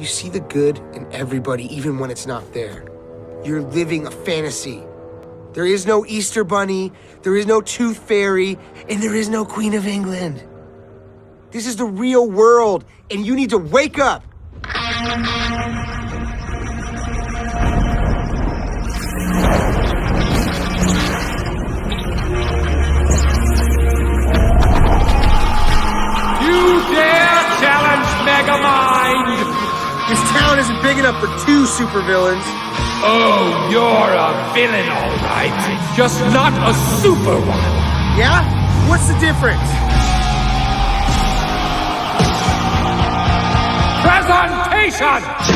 You see the good in everybody, even when it's not there. You're living a fantasy. There is no Easter Bunny, there is no Tooth Fairy, and there is no Queen of England. This is the real world, and you need to wake up. You dare challenge Megamind! This town isn't big enough for 2 supervillains. Oh, you're a villain, all right. Just not a super one. Yeah? What's the difference? Presentation!